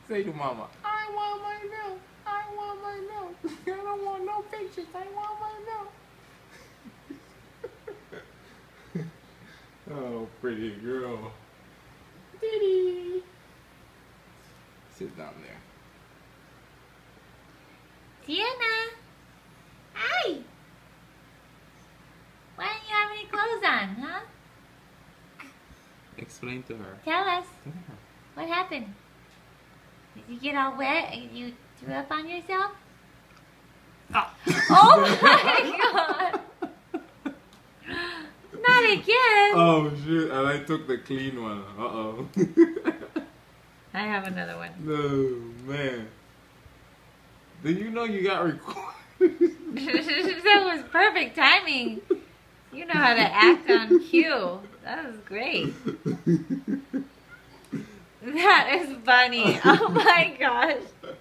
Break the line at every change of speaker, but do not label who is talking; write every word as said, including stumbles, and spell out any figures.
Say to mama, I want my milk. I want my milk. I don't want no pictures. I want my milk. Oh, pretty girl. Diddy. Sit down there.
Cienna! Hi! Why don't you have any clothes on, huh?
Explain to her.
Tell us.
Tell her.
What happened? Did you get all wet and you threw up on yourself?
Oh,
Oh my god! Not again!
Oh shit, and I took the clean one. Uh-oh.
I have another one.
No, man. Did you know you got recorded?
That was perfect timing. You know how to act on cue. That was great. That is funny. Oh my gosh.